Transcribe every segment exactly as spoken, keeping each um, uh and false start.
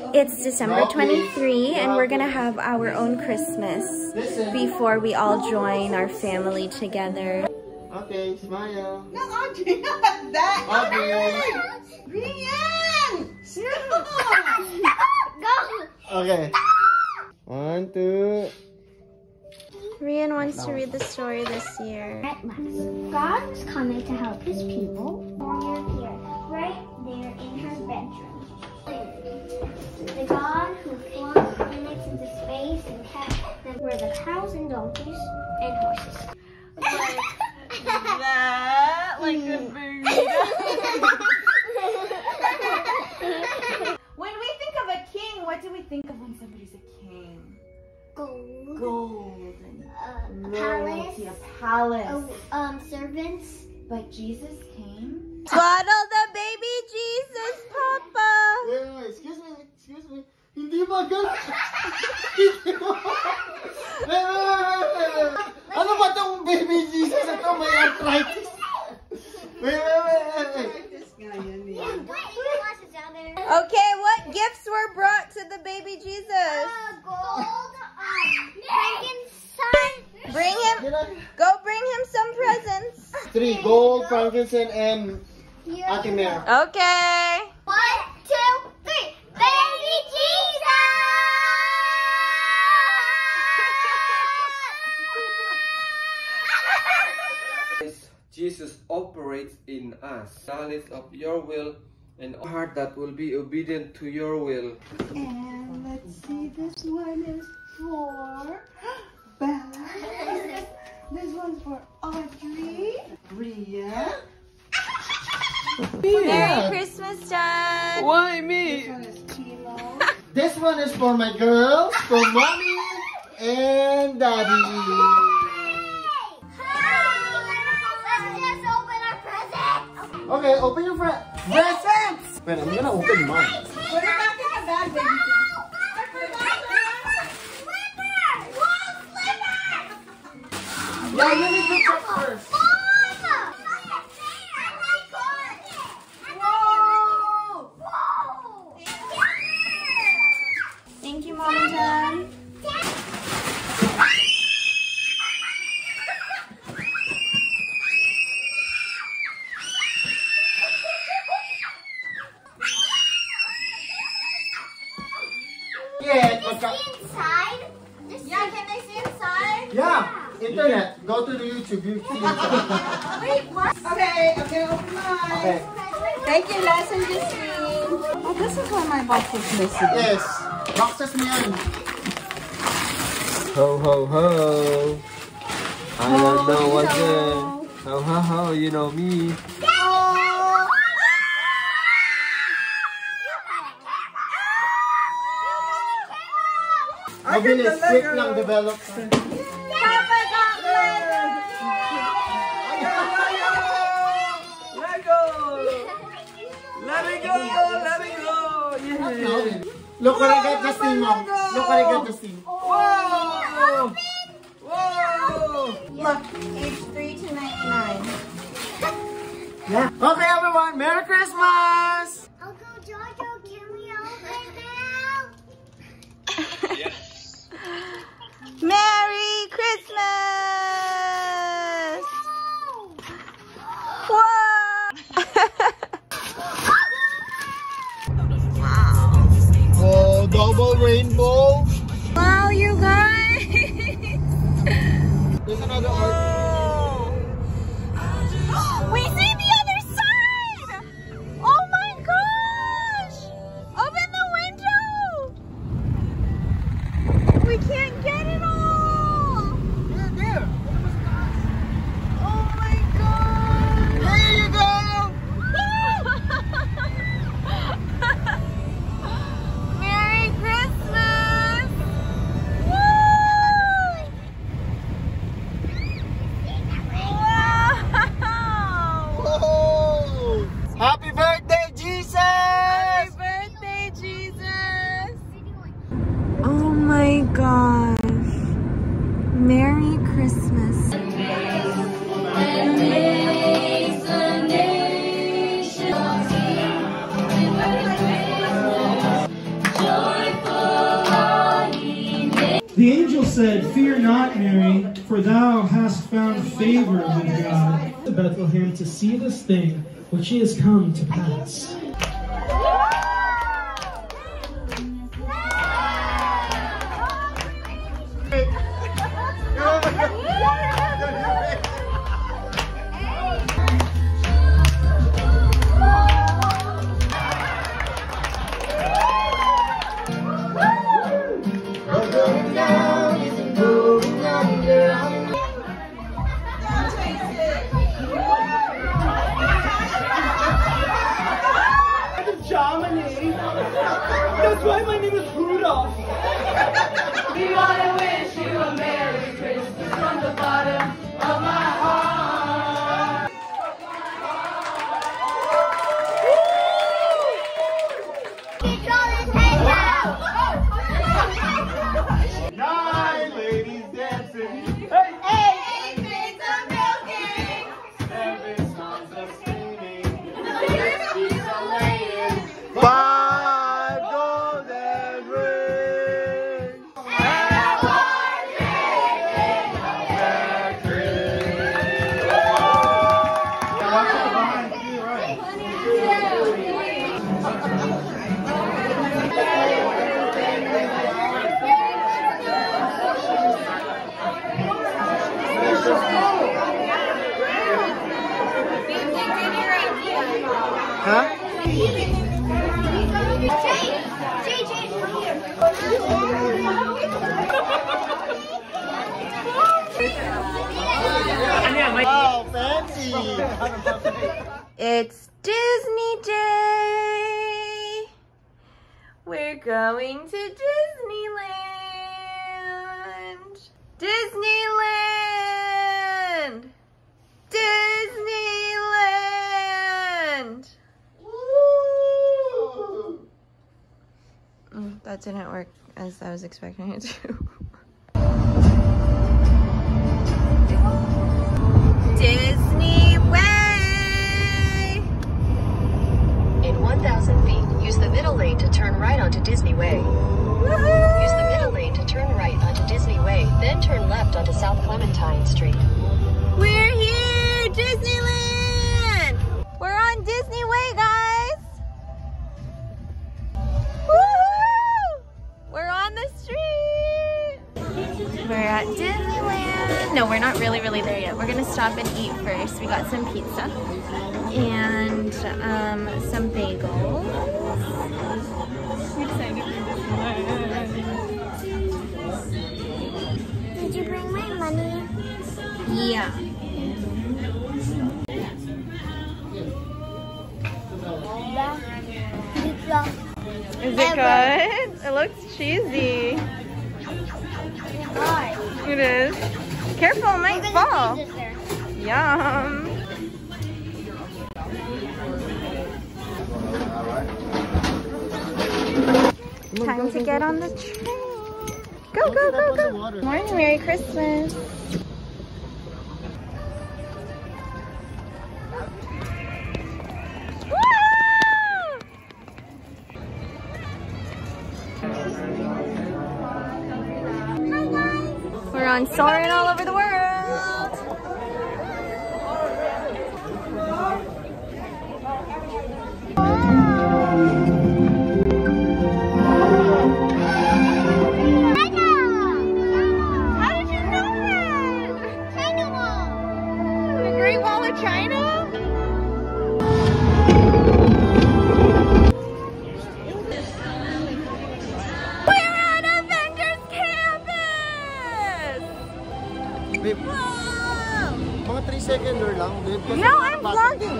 It's December twenty-third, and we're gonna have our own Christmas before we all join our family together. Okay, smile. No, Audrey, not that. Audrey. Rian! Go! Okay. One, two. Rian wants to read the story this year. God was coming to help his people. Morning appeared right there in her bedroom. The God who flung planets into space and kept them were the cows and donkeys and horses. Like that, like a burrito. When we think of a king, what do we think of when somebody's a king? Gold. Gold and Uh, royalty, palace. a palace. Uh, um, servants. But Jesus came. Swaddle the baby Jesus, Papa! Wait, wait, wait. Excuse me. Excuse me. Hindi ba ganun? Hindi ba? Wait, wait, wait, wait, wait. Ano ba tong baby Jesus? Ito may arthritis. Wait, wait, wait, wait, wait. Okay, what gifts were brought to the baby Jesus? Uh, gold. Um, frankincense. Bring him, go bring him some presents. Three, gold, frankincense, and Ate Mare. Okay. One, two, three. Baby Jesus! Jesus operates in us. Knowledge of your will and a heart that will be obedient to your will. And let's see, this one is for Bella. This one's for Audrey. Ria. Merry Christmas, Dad. Why This me? one is Timo. This one is for my girls, for mommy and daddy. Let's just open our presents. Okay, open your fre presents. Wait, I'm gonna open mine. Put it back in the bag, baby. Yeah, let me go check first. Thank you, Mom and Dad. Yeah, Inside? Yeah, can I see inside? yeah, internet. Go to the YouTube. You see inside. Wait, what? Okay, I'm gonna open mine. Okay. Thank you, Lesson Justine. Oh, this is why my box is missing. Yes. Boxes mo yan. Ho ho ho. I don't know what's in. Ho ho ho, you know me. Mabilis. Quick lang develop. Let go! Let me go! Let me go! Yeah. Look what I got Justine, Mom. Look what I got Justine. Whoa! Whoa! Look, age three to ninety-nine. Yeah. Okay, everyone. Merry Christmas! Uncle Jojo, can we open now? Yes. Merry Christmas! Whoa! Oh, double rainbow. Wow, you guys! There's another art. We see the other side! Oh my gosh! Open the window! We can't get it all! There, there. Oh my god! There you go. Merry Christmas! Woo! Wow! Oh, happy birthday, Jesus! Happy birthday, Jesus! Oh my god! said, "Fear not, Mary, for thou hast found favor with God." To Bethlehem to see this thing which is come to pass. That's why my name is Rudolph. We want to wish you a Merry Christmas from the bottom of my heart. Nine ladies dancing. Hey, Eight pigs are milking. seven sons are singing. Six sheep are laying. Five golden rings. And a partridge Huh? Wow, fancy! It's Disney Day! We're going to Disneyland! Disneyland! Disneyland! Woo! Mm, that didn't work as I was expecting it to. Disney Way! In one thousand feet, use the middle lane to turn right onto Disney Way. Woohoo! Use the middle lane to turn right onto Disney Way, then turn left onto South Clementine Street. We're here! Disneyland! We're on Disney Way, guys! Woohoo! We're on the street! We're at Disneyland. No, we're not really, really there yet. We're gonna stop and eat first. We got some pizza and um, some bagels. I'm excited for Disneyland. Did you bring my money? Yeah. Is it good? It looks cheesy. It is. Careful, it might fall. Yum. Time to get on the train. Go, go, go, go. Morning, Merry Christmas. We're on Soarin' all over the world. How did you know that? China Wall. The Great Wall of China? Babe, mga three seconder lang, babe. Kasi No, I'm vlogging.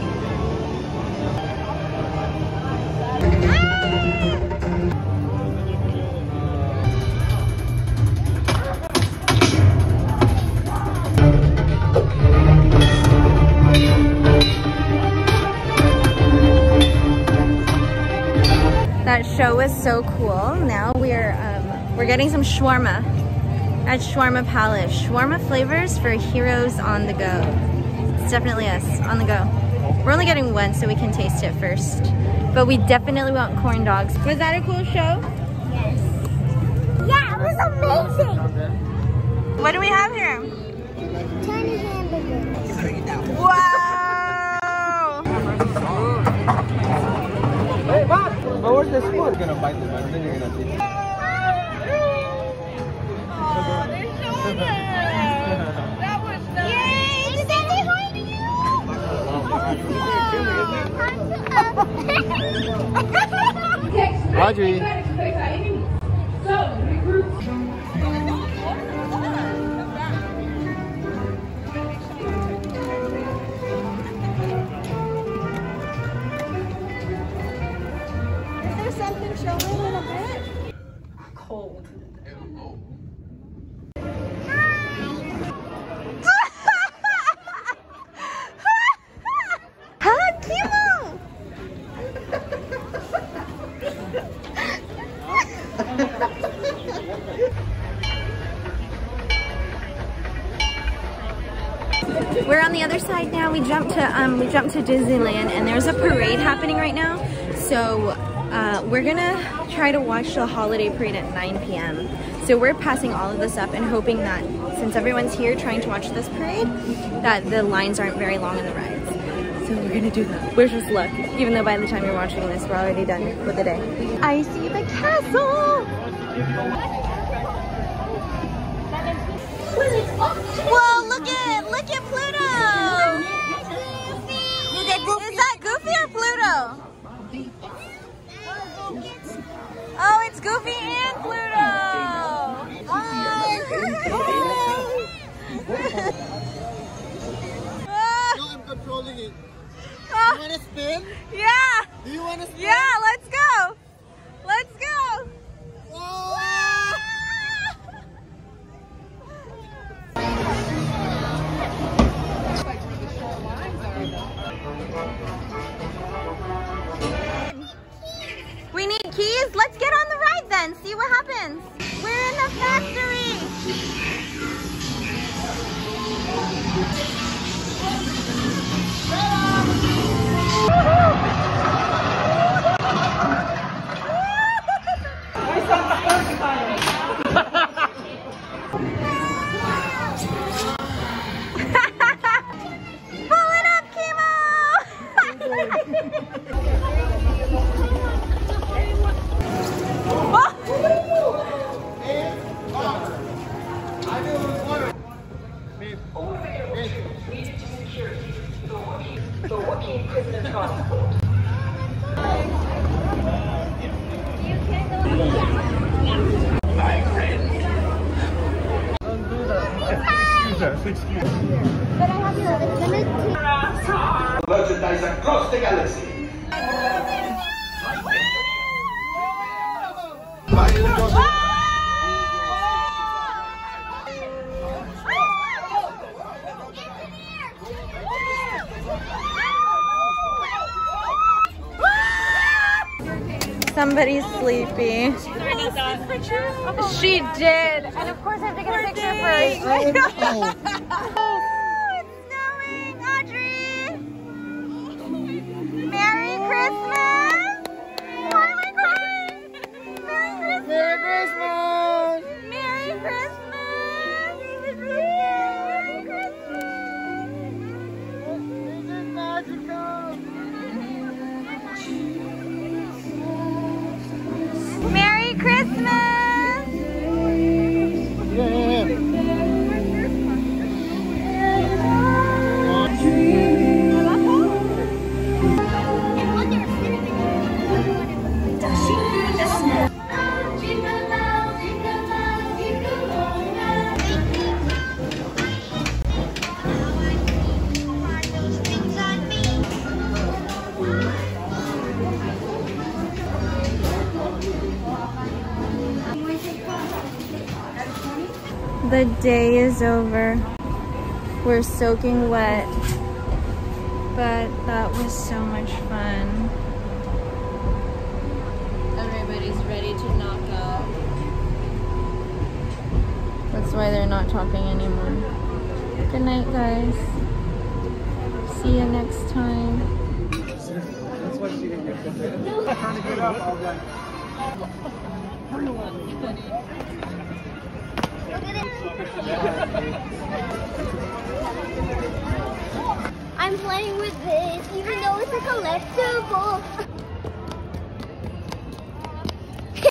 That show was so cool. Now we're um, we're getting some shawarma at Shawarma Palace. Shawarma flavors for heroes on the go. It's definitely us, on the go. We're only getting one so we can taste it first. But we definitely want corn dogs. Was that a cool show? Yes. Yeah, it was amazing. What do we have here? Tiny hamburgers. Wow! Hey, Bob! But where's the spoon? You're gonna bite the bun, then you're gonna see. Oh, they're so good. That was so Yay! Did they say hi to you? Audrey. So, regroup. Is there something showing in a bit? Cold. We're on the other side now. We jumped to um, we jumped to Disneyland, and there's a parade happening right now. So uh, we're gonna try to watch the holiday parade at nine P M So we're passing all of this up and hoping that since everyone's here trying to watch this parade, that the lines aren't very long in the rides. So we're gonna do that. Wish us luck, even though by the time you're watching this, we're already done for the day. I see the castle. Whoa, look at, look at Pluto! Is that Goofy or Pluto? Oh, it's Goofy and Pluto! No, I'm controlling it. Oh. You wanna spin? Yeah! Do you wanna spin? Yeah, let's go! Let's go! Whoa! We need keys? Let's get on the ride then, see what happens. We're in the factory. Pull it up, Kimo! Merchandise across the galaxy. Somebody's sleepy. She did. And of course I have to get a picture first. Oh, it's snowing, Audrey. Merry Christmas. Why am I crying? Merry Christmas. Merry Christmas! Merry Christmas. Merry Christmas. This is magical! Merry Christmas. Yeah, yeah, yeah. The day is over. We're soaking wet, but that was so much fun. Everybody's ready to knock out. That's why they're not talking anymore. Good night, guys. See you next time. That's why she didn't get trying to get up all day. I'm playing with this, even though it's a collectible.